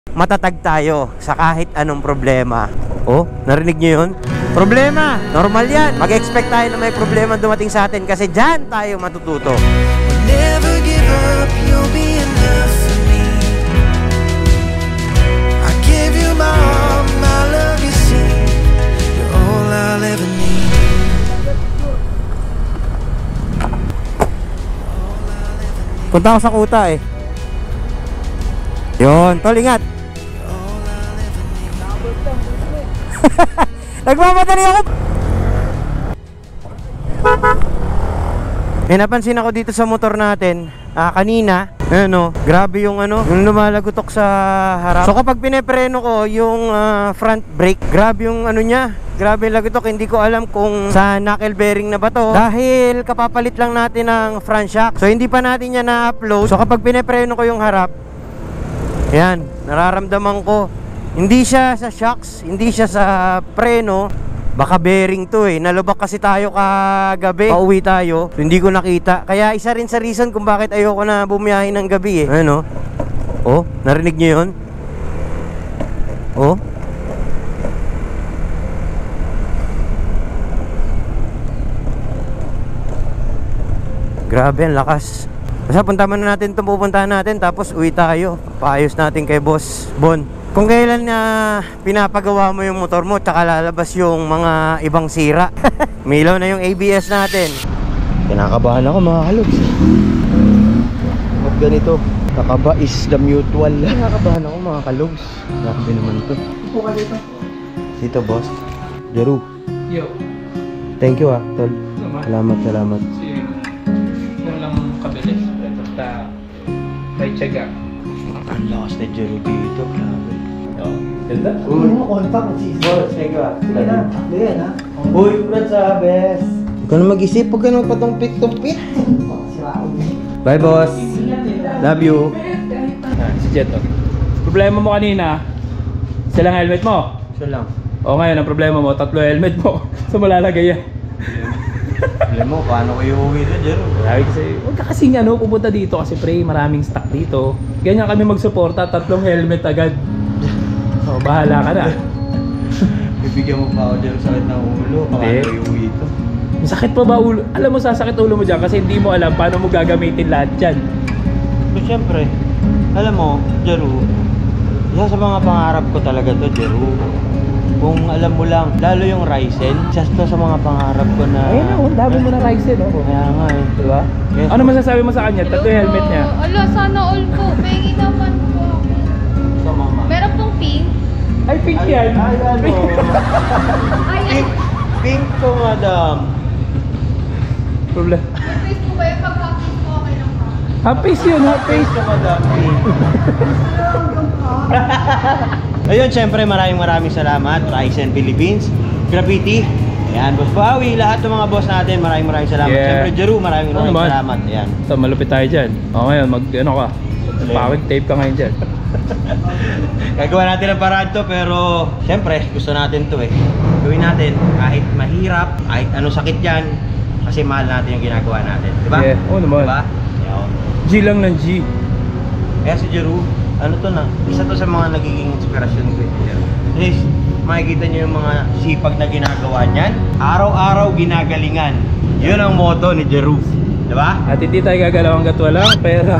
matatag tayo sa kahit anong problema. Oh, narinig nyo yun? Problema, normal yan. Mag-expect tayo na may problema dumating sa atin kasi dyan tayo matututo. Never give up, you'll be enough for me. I give you my heart, my love you see. You're all I'll ever need. Punta ako sa kuta eh. Yun, tol, ingat. Nagmamadali ako. May napansin ako dito sa motor natin kanina, grabe yung yung lumalagotok sa harap. So kapag pinepreno ko yung front brake, grabe yung niya, grabe yung lagotok. Hindi ko alam kung sa knuckle bearing na ba to, dahil kapapalit lang natin ng front shock. So hindi pa natin yan na-upload. So kapag pinepreno ko yung harap, yan, nararamdaman ko, hindi siya sa shocks, hindi siya sa preno, baka bearing to eh. Nalubak kasi tayo kagabi, pauwi tayo, so hindi ko nakita. Kaya isa rin sa reason kung bakit ayoko na bumiyahin ng gabi eh. Oh, narinig nyo yun? Oh, grabe ang lakas. Basta punta muna natin itong pupuntahan natin, tapos uwi tayo. Paayos natin kay Boss Bon. Kung kailan na pinapagawa mo yung motor mo, tsaka lalabas yung mga ibang sira. Milaw na yung ABS natin. Kinakabahan ako mga kalogs. Ba't ganito? Kakaba is the mutual. Kinakabahan ako mga kalogs. Grabe naman to. Upo ka dito. Dito boss. Jeru. Yo. Thank you tol. Salamat. Sige. Yan lang kabilis. Basta may tiyaga. Ang lakas na Jeru dito. Grabe. Ganda? Ano kontak mo si boss? Thank you Sige na. Ayan ha. Uy, Brad sa best. Ikaw na mag-isip. Huwag ka naman patumpit-tumpit. Bye boss. Love you. Si Jet. Problema mo kanina, silang helmet mo. Siya lang. O ngayon, ang problema mo, 3 helmet mo. So malalagay yan. Alam mo, paano kayo uwi na, Jero? Sabi kasi, huwag ka kasing pupunta dito kasi pre, maraming stock dito. Ganyan kami magsuporta, 3 helmet agad. So, bahala ka na. Bibigyan mo pa ako dyan sakit ng ulo. Paano kayo uwi ito? Sakit pa ba ulo? Alam mo, sasakit ulo mo dyan kasi hindi mo alam paano mo gagamitin lahat dyan. Pero syempre, alam mo, Jero, isa sa mga pangarap ko talaga to, Jero. Kung alam mo lang, lalo yung Ryzen, isa to sa mga pangarap ko na... Ayun na, dami mo na Ryzen, Kaya nga eh. Diba? Yes. Ano masasabi mo sa kanya? 3 helmet niya. Ala, sana all po. Pengi naman po. Sa mama. Meron pong pink. Ay, pink yan. Ay, ano? Ay, Pink to, madam. Problema. may face po ba yung pag-practice po okay lang po? Half face yun, half face. Pink to, madam. Ayun, syempre maraming salamat Ryzen Philippines, Graffiti, ayan, Boss Bawi, lahat ng mga boss natin, maraming salamat. Syempre Jeru, maraming salamat. Ayan. So malupit tayo dyan. O ngayon, ka pawig tape ka ngayon dyan. Gagawa natin ang paraan to, pero syempre gusto natin to eh. Gawin natin kahit mahirap, kahit anong sakit yan, kasi mahal natin yung ginagawa natin, diba? Yeah, oo naman. Diba? G lang ng G. Kaya si Jeru, ano to na, isa to sa mga nagiging inspirasyon ko eh. Please, makikita nyo yung mga sipag na ginagawa niyan. Araw-araw ginagalingan. Yun ang motto ni Jeru, diba? At hindi tayo gagalaw hanggat walang pera.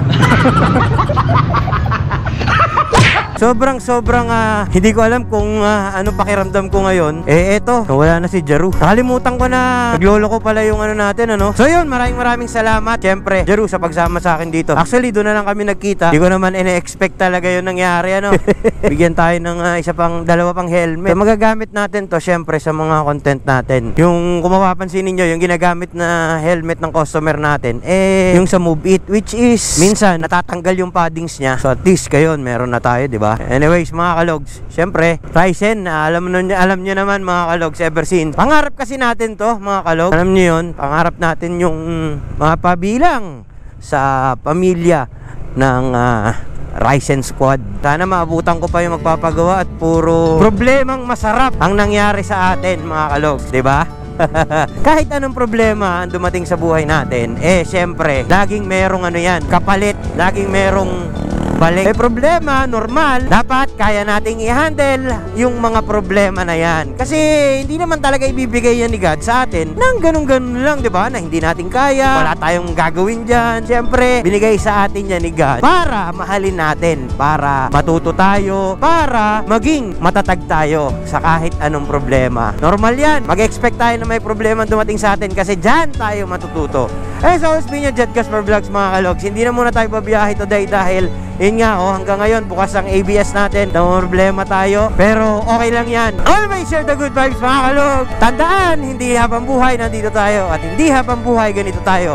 Sobrang hindi ko alam kung ano pakiramdam ko ngayon. Eto, wala na si Jeru. Nakalimutan ko na naglolo ko pala yung natin, So yun, maraming salamat syempre Jeru sa pagsama sa akin dito. Actually, doon na lang kami nagkita. Hindi ko naman ine-expect talaga yun nangyari, Bigyan tayo ng dalawa pang helmet. So, magagamit natin to syempre sa mga content natin. Yung kung mapapansin niyo, yung ginagamit na helmet ng customer natin, yung sa Move It, which is minsan natatanggal yung paddings niya. So at least kayo, meron na tayo, di ba? Anyways, mga kalogs, syempre Ryzen, alam nyo naman mga kalogs, ever since pangarap kasi natin to, mga kalogs. Alam nyo yun, pangarap natin yung mapabilang sa pamilya ng Ryzen Squad. Sana maabutan ko pa yung magpapagawa at puro problemang masarap ang nangyari sa atin, mga kalogs, di ba? Kahit anong problema ang dumating sa buhay natin, syempre laging merong yan, kapalit, laging merong balik. May problema, normal. Dapat kaya nating i-handle yung mga problema na yan. Kasi hindi naman talaga ibibigay yan ni God sa atin nang ganun-ganun lang, di ba? Na hindi natin kaya, wala tayong gagawin dyan. Siyempre, binigay sa atin yan ni God para mahalin natin, para matuto tayo, para maging matatag tayo sa kahit anong problema. Normal yan. Mag-expect tayo na may problema dumating sa atin kasi dyan tayo matututo. So, it's been your Jet Gasper Vlogs mga kalogs. Hindi na muna tayo babiyahe today dahil yun nga, hanggang ngayon bukas ang ABS natin. No problema tayo. Pero okay lang yan. Always share the good vibes mga kalog. Tandaan, hindi habang buhay nandito tayo. At hindi habang buhay ganito tayo.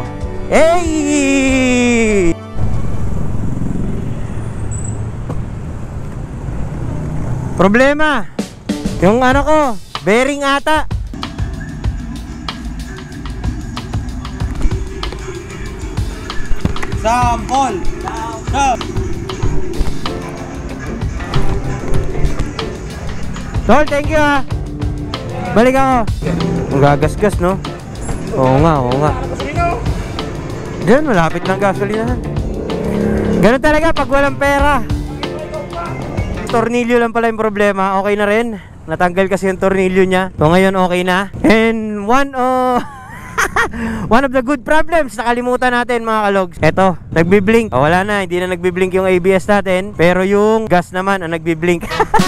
Hey! Problema. Yung ano ko, bearing ata. Sampol. Tol, thank you ha. Balik ako. Ang gagasgas, no? Oo nga. Diyan, malapit ng gasolinahan. Ganun talaga pag walang pera. Tornilyo lang pala yung problema. Okay na rin. Natanggal kasi yung tornilyo niya. So ngayon okay na. And one of the good problems nakalimutan natin mga kalogs. Eto, nagbiblink. Wala na, hindi na nagbiblink yung ABS natin. Pero yung gas naman ang nagbiblink.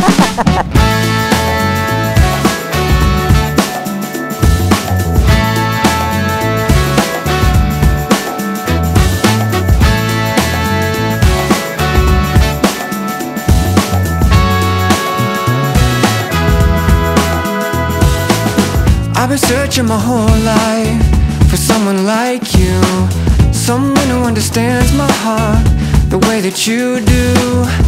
I've been searching my whole life for someone like you, someone who understands my heart the way that you do.